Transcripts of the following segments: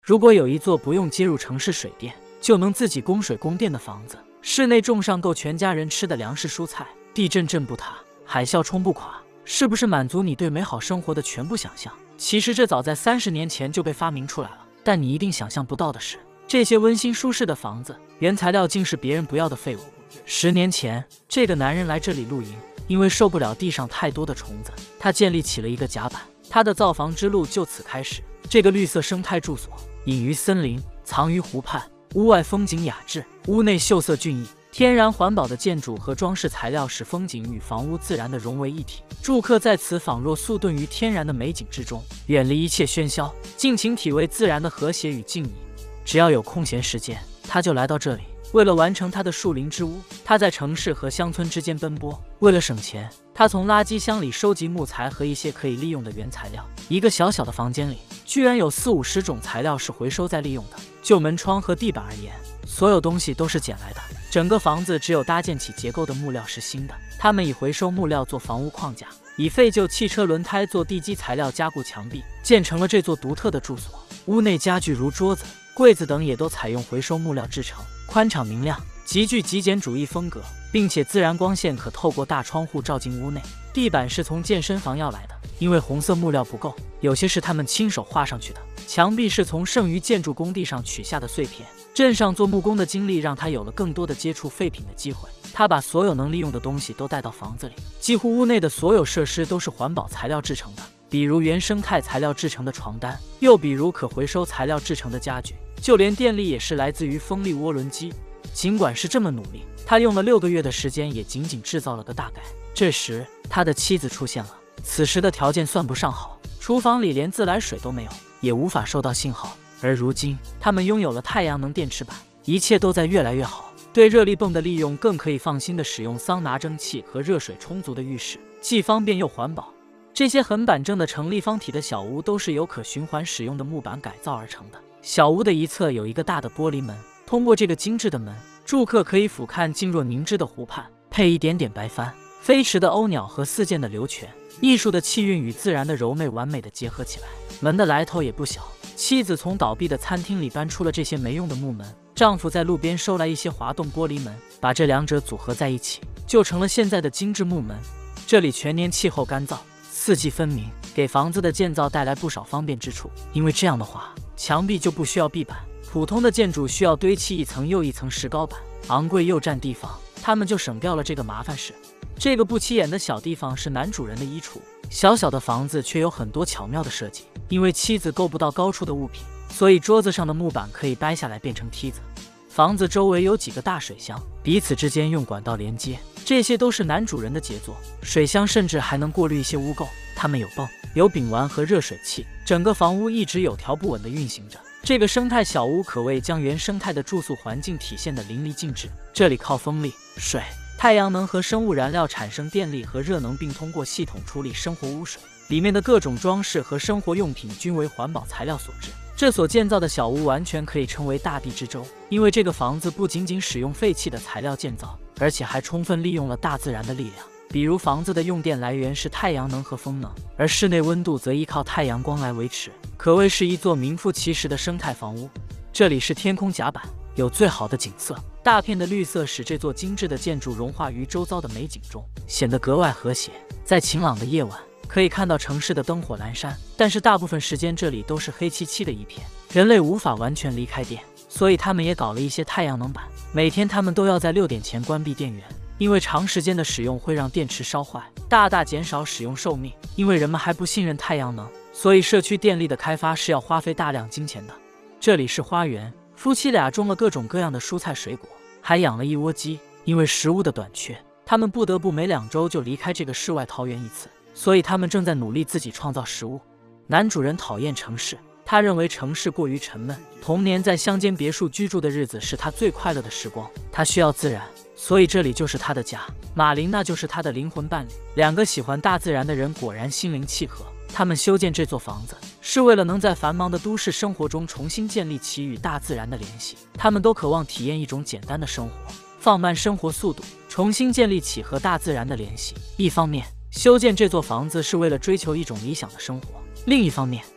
如果有一座不用接入城市水电就能自己供水供电的房子，室内种上够全家人吃的粮食蔬菜，地震震不塌，海啸冲不垮，是不是满足你对美好生活的全部想象？其实这早在30年前就被发明出来了，但你一定想象不到的是，这些温馨舒适的房子原材料竟是别人不要的废物。10年前，这个男人来这里露营，因为受不了地上太多的虫子，他建立起了一个甲板，他的造房之路就此开始。这个绿色生态住所隐于森林，藏于湖畔，屋外风景雅致，屋内秀色俊逸。天然环保的建筑和装饰材料使风景与房屋自然的融为一体，住客在此仿若宿遁于天然的美景之中，远离一切喧嚣，尽情体味自然的和谐与静谧。只要有空闲时间，他就来到这里。为了完成他的树林之屋，他在城市和乡村之间奔波。为了省钱，他从垃圾箱里收集木材和一些可以利用的原材料。一个小小的房间里，居然有40-50种材料是回收再利用的。就门窗和地板而言，所有东西都是捡来的。整个房子只有搭建起结构的木料是新的，他们以回收木料做房屋框架，以废旧汽车轮胎做地基材料加固墙壁，建成了这座独特的住所。屋内家具如桌子、柜子等也都采用回收木料制成，宽敞明亮，极具极简主义风格，并且自然光线可透过大窗户照进屋内。地板是从健身房要来的，因为红色木料不够，有些是他们亲手画上去的。墙壁是从剩余建筑工地上取下的碎片。镇上做木工的经历让他有了更多的接触废品的机会，他把所有能利用的东西都带到房子里。几乎屋内的所有设施都是环保材料制成的，比如原生态材料制成的床单，又比如可回收材料制成的家具，就连电力也是来自于风力涡轮机。尽管是这么努力，他用了6个月的时间，也仅仅制造了个大概。这时，他的妻子出现了。此时的条件算不上好，厨房里连自来水都没有，也无法收到信号。而如今，他们拥有了太阳能电池板，一切都在越来越好。对热力泵的利用，更可以放心地使用桑拿蒸汽和热水充足的浴室，既方便又环保。这些很板正的成立方体的小屋都是由可循环使用的木板改造而成的。小屋的一侧有一个大的玻璃门，通过这个精致的门，住客可以俯瞰静若凝脂的湖畔，配一点点白帆、飞驰的鸥鸟和四溅的流泉。艺术的气韵与自然的柔美完美地结合起来。门的来头也不小，妻子从倒闭的餐厅里搬出了这些没用的木门，丈夫在路边收来一些滑动玻璃门，把这两者组合在一起，就成了现在的精致木门。这里全年气候干燥，四季分明，给房子的建造带来不少方便之处。因为这样的话，墙壁就不需要壁板，普通的建筑需要堆砌一层又一层石膏板，昂贵又占地方，他们就省掉了这个麻烦事。这个不起眼的小地方是男主人的衣橱，小小的房子却有很多巧妙的设计。因为妻子够不到高处的物品，所以桌子上的木板可以掰下来变成梯子。房子周围有几个大水箱，彼此之间用管道连接，这些都是男主人的杰作。水箱甚至还能过滤一些污垢，它们有泵、有丙烷和热水器，整个房屋一直有条不紊地运行着。这个生态小屋可谓将原生态的住宿环境体现得淋漓尽致。这里靠风力、水、太阳能和生物燃料产生电力和热能，并通过系统处理生活污水。里面的各种装饰和生活用品均为环保材料所制。这所建造的小屋完全可以称为大地之舟，因为这个房子不仅仅使用废弃的材料建造，而且还充分利用了大自然的力量。比如房子的用电来源是太阳能和风能，而室内温度则依靠太阳光来维持，可谓是一座名副其实的生态房屋。这里是天空甲板，有最好的景色，大片的绿色使这座精致的建筑融化于周遭的美景中，显得格外和谐。在晴朗的夜晚，可以看到城市的灯火阑珊，但是大部分时间这里都是黑漆漆的一片。人类无法完全离开电，所以他们也搞了一些太阳能板。每天他们都要在6点前关闭电源，因为长时间的使用会让电池烧坏，大大减少使用寿命。因为人们还不信任太阳能，所以社区电力的开发是要花费大量金钱的。这里是花园，夫妻俩种了各种各样的蔬菜水果，还养了一窝鸡。因为食物的短缺，他们不得不每2周就离开这个世外桃源一次，所以他们正在努力自己创造食物。男主人讨厌城市，他认为城市过于沉闷。童年在乡间别墅居住的日子是他最快乐的时光，他需要自然，所以这里就是他的家。马琳娜就是他的灵魂伴侣。2个喜欢大自然的人果然心灵契合。他们修建这座房子，是为了能在繁忙的都市生活中重新建立起与大自然的联系。他们都渴望体验一种简单的生活，放慢生活速度，重新建立起和大自然的联系。一方面，修建这座房子是为了追求一种理想的生活；另一方面，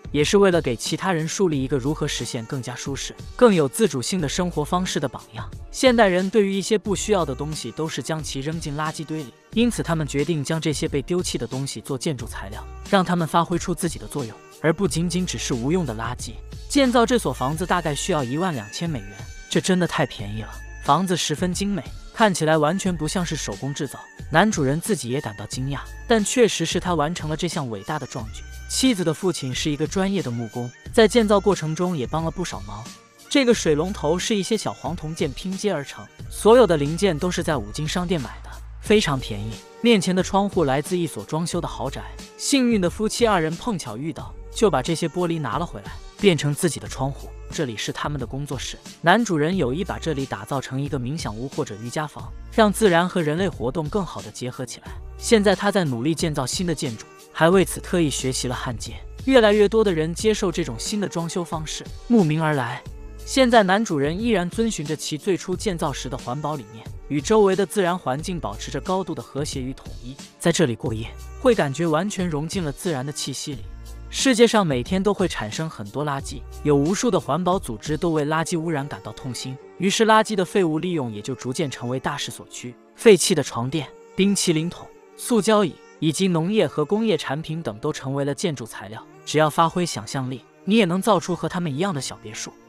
也是为了给其他人树立一个如何实现更加舒适、更有自主性的生活方式的榜样。现代人对于一些不需要的东西都是将其扔进垃圾堆里，因此他们决定将这些被丢弃的东西做建筑材料，让它们发挥出自己的作用，而不仅仅只是无用的垃圾。建造这所房子大概需要12000美元，这真的太便宜了。房子十分精美，看起来完全不像是手工制造。男主人自己也感到惊讶，但确实是他完成了这项伟大的壮举。妻子的父亲是一个专业的木工，在建造过程中也帮了不少忙。这个水龙头是一些小黄铜件拼接而成，所有的零件都是在五金商店买的，非常便宜。面前的窗户来自一所装修的豪宅，幸运的夫妻2人碰巧遇到，就把这些玻璃拿了回来，变成自己的窗户。这里是他们的工作室，男主人有意把这里打造成一个冥想屋或者瑜伽房，让自然和人类活动更好地结合起来。现在他在努力建造新的建筑，还为此特意学习了焊接。越来越多的人接受这种新的装修方式，慕名而来。现在男主人依然遵循着其最初建造时的环保理念，与周围的自然环境保持着高度的和谐与统一。在这里过夜，会感觉完全融进了自然的气息里。世界上每天都会产生很多垃圾，有无数的环保组织都为垃圾污染感到痛心，于是垃圾的废物利用也就逐渐成为大势所趋。废弃的床垫、冰淇淋桶、塑胶椅以及农业和工业产品等都成为了建筑材料。只要发挥想象力，你也能造出和他们一样的小别墅。